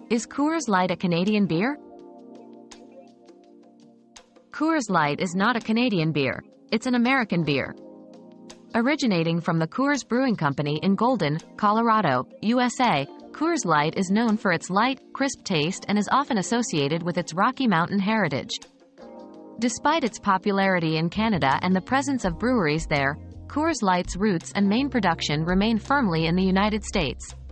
Is Coors Light a Canadian beer? Coors Light is not a Canadian beer. It's an American beer. Originating from the Coors Brewing Company in Golden, Colorado, USA, Coors Light is known for its light, crisp taste and is often associated with its Rocky Mountain heritage. Despite its popularity in Canada and the presence of breweries there, Coors Light's roots and main production remain firmly in the United States.